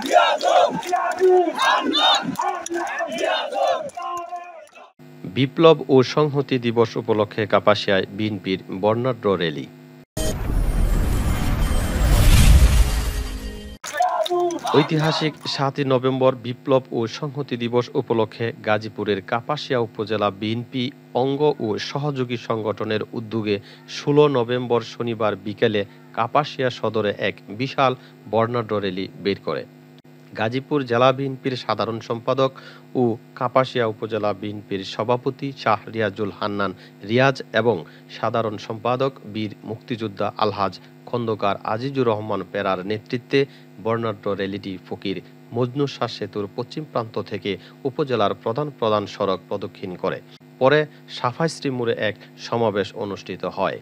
বিপ্লব ও সংহতি দিবস উপলক্ষে কাপাসিয়ায় বিএনপির বর্ণাঢ্য র্যালি। ঐতিহাসিক ৭ই নভেম্বর বিপ্লব ও সংহতি দিবস উপলক্ষে গাজীপুরের কাপাসিয়া উপজেলা বিএনপি অঙ্গ ও সহযোগী সংগঠনের উদ্যোগে ১৬ নভেম্বর শনিবার বিকেলে কাপাসিয়া সদরে এক বিশাল বর্ণাঢ্য র্যালি বের করে গাজীপুর জেলা বিএনপির সাধারণ সম্পাদক ও কাপাসিয়া উপজেলা বিএনপির সভাপতি শাহ রিয়াজুল হান্নান রিয়াজ এবং সাধারণ সম্পাদক বীর মুক্তিযোদ্ধা আলহাজ খন্দকার আজিজুর রহমান পেরার নেতৃত্বে বর্ণাঢ্য র্যালিটি ফকির মজনু শাহ সেতুর পশ্চিম প্রান্ত থেকে উপজেলার প্রধান প্রধান সড়ক প্রদক্ষিণ করে। পরে সাফাইশ্রী মোড়ে এক সমাবেশ অনুষ্ঠিত হয়।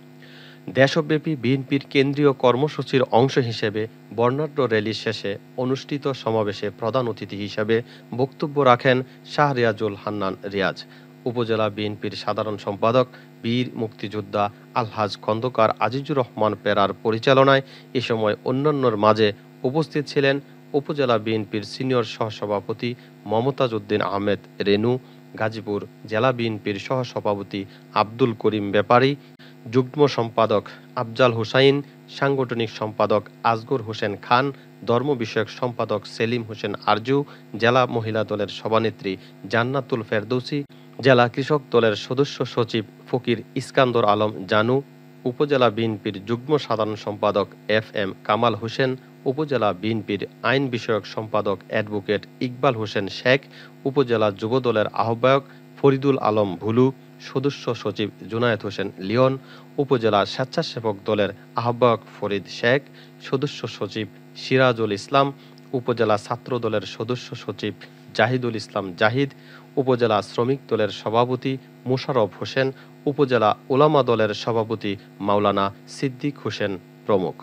দেশব্যাপী বিএনপির কেন্দ্রীয় কর্মসূচির অংশ হিসেবে বর্ণাঢ্য র্যালি শেষে অনুষ্ঠিত সমাবেশে প্রধান অতিথি হিসেবে বক্তব্য রাখেন শাহ রিয়াজুল হান্নান রিয়াজ। উপজেলা বিএনপির সাধারণ সম্পাদক বীর মুক্তিযোদ্ধা আলহাজ খন্দকার আজিজুর রহমান পেরার পরিচালনায় এ সময় অন্যান্যর মাঝে উপস্থিত ছিলেন উপজেলা বিএনপির সিনিয়র সহসভাপতি মমতাজ উদ্দিন আহমেদ রেনু, গাজীপুর জেলা বিএনপির সহসভাপতি আব্দুল করিম ব্যাপারী, যুগ্ম সম্পাদক আফজাল হুসাইন, সাংগঠনিক সম্পাদক আসগর হোসেন খান, ধর্ম বিষয়ক সম্পাদক সেলিম হোসেন আরজু, জেলা মহিলা দলের সভানেত্রী জান্নাতুল ফেরদৌসী, জেলা কৃষক দলের সদস্য সচিব ফকির ইস্কান্দর আলম জানু, উপজেলা বিএনপির যুগ্ম সাধারণ সম্পাদক FM কামাল হোসেন, উপজেলা বিএনপির আইন বিষয়ক সম্পাদক অ্যাডভোকেট ইকবাল হোসেন শেখ, উপজেলা যুবদলের আহ্বায়ক ফরিদুল আলম ভুলু, সদস্য সচিব জুনায়েদ হোসেন লিওন, উপজেলা স্বেচ্ছাসেবক দলের আহ্বায়ক ফরিদ শেখ, সদস্য সচিব সিরাজুল ইসলাম, উপজেলা ছাত্র দলের সদস্য সচিব জাহিদুল ইসলাম জাহিদ, উপজেলা শ্রমিক দলের সভাপতি মোশাররফ হোসেন, উপজেলা ওলামা দলের সভাপতি মাওলানা সিদ্দিক হোসেন প্রমুখ।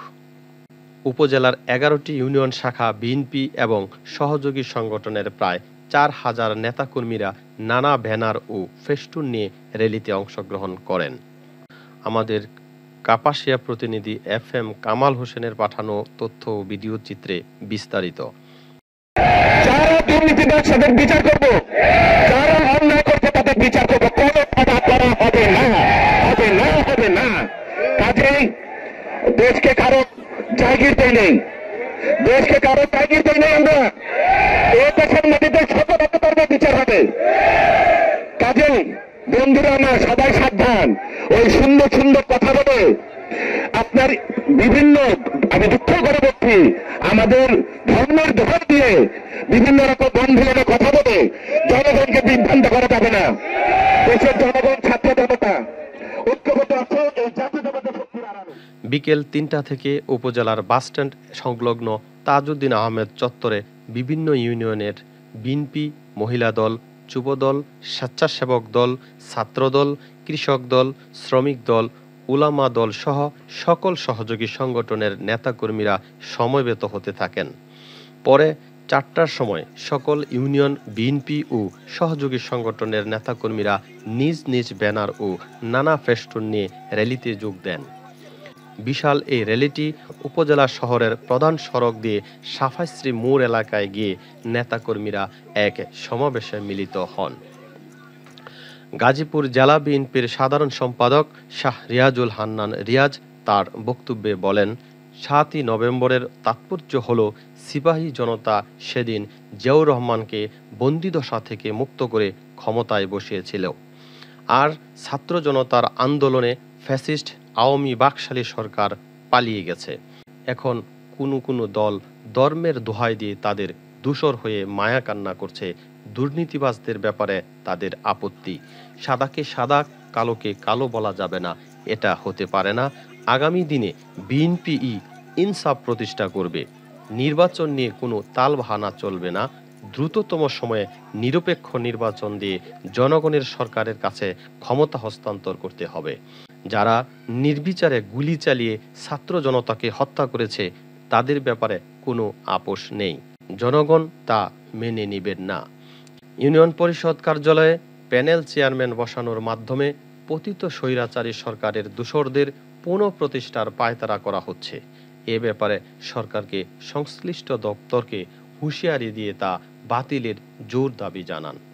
উপজেলার ১১টি ইউনিয়ন শাখা বিএনপি এবং সহযোগী সংগঠনের প্রায় ৪,০০০ নেতাকর্মীরা নানা ব্যানার ও ফেস্টুন নিয়ে র্যালিতে অংশগ্রহণ করেন। আমাদের কাপাসিয়া প্রতিনিধি FM কামাল হোসেনের পাঠানো তথ্য ও ভিডিও চিত্রে বিস্তারিত। যারা দুর্নীতিবাজ তাদের বিচার করব, যারা অন্যায় করছে তাদের বিচার করব, কোনো কথা করা হবে না, হবে না, হবে না। কাজেই দেশকে কারো জায়গির দেয় নেই, দেশকে কারো জায়গির দেয় নেই। আমরা এই দেশের মাটিতে সততার বিচার হবে। কাজেই বন্ধুরা আমার সবাই সাবধান, ওই সুন্দর সুন্দর কথা বলে আপনার বিভিন্ন, আমি দুঃখ করে বলছি, আমাদের ধর্মের ধর দিয়ে বিভিন্ন রকম বন্ধুরা কথা বলে জনগণকে বিভ্রান্ত করা যাবে না। দেশের জনগণ ছাত্র জনতা ঐক্যবদ্ধ আছে এই জাতীয়তাবাদী শক্তির আড়ালে। বিকেল ৩টা থেকে উপজেলার বাসস্ট্যান্ড সংলগ্ন তাজউদ্দিন আহমেদ চত্বরে বিভিন্ন ইউনিয়নের বিএনপি, মহিলা দল, যুবদল, স্বেচ্ছাসেবক দল, ছাত্রদল, কৃষক দল, শ্রমিক দল, উলামা দল সহ সকল সহযোগী সংগঠনের নেতাকর্মীরা সমবেত হতে থাকেন। পরে ৪টার সময় সকল ইউনিয়ন বিএনপি ও সহযোগী সংগঠনের নেতাকর্মীরা নিজ নিজ ব্যানার ও নানা ফেস্টুন নিয়ে র্যালিতে যোগ দেন। বিশাল এই র্যালিটি উপজেলা শহরের প্রধান সড়ক দিয়ে সাফাইশ্রী মোড় এলাকায় গিয়ে নেতাকর্মীরা এক সমাবেশে মিলিত হন। গাজীপুর জেলা বিএনপির সাধারণ সম্পাদক শাহ রিয়াজুল হান্নান রিয়াজ তার বক্তব্যে বলেন, ৭ই নভেম্বরের তাৎপর্য হল সিপাহী জনতা সেদিন জিয়াউর রহমানকে বন্দিদশা থেকে মুক্ত করে ক্ষমতায় বসিয়েছিল। আর ছাত্র জনতার আন্দোলনে ফ্যাসিস্ট আওয়ামী বাকশালী সরকার পালিয়ে গেছে। এখন কোনো দল ধর্মের দোহাই দিয়ে তাদের দূষর হয়ে মায়া কান্না করছে। দুর্নীতিবাজদের ব্যাপারে তাদের আপত্তি। সাদাকে সাদা, কালোকে কালো বলা যাবে না, এটা হতে পারে না। আগামী দিনে বিএনপি ইনসাফ প্রতিষ্ঠা করবে। নির্বাচন নিয়ে কোনো তালবাহানা চলবে না। দ্রুততম সময়ে নিরপেক্ষ নির্বাচন দিয়ে জনগণের সরকারের কাছে ক্ষমতা হস্তান্তর করতে হবে। যারা নির্বিচারে গুলি চালিয়ে ছাত্র জনতাকে হত্যা করেছে তাদের ব্যাপারে কোনো আপোষ নেই। জনগণ তা মেনে নেবেন না। ইউনিয়ন পরিষদ কার্যালয়ে প্যানেল চেয়ারম্যান বসানোর মাধ্যমে পতিত স্বৈরাচারী সরকারের দোসরদের পুনঃপ্রতিষ্ঠার পায়তারা করা হচ্ছে। এ ব্যাপারে সরকারকে সংশ্লিষ্ট দপ্তরকে হুঁশিয়ারি দিয়ে তা বাতিলের জোর দাবি জানান।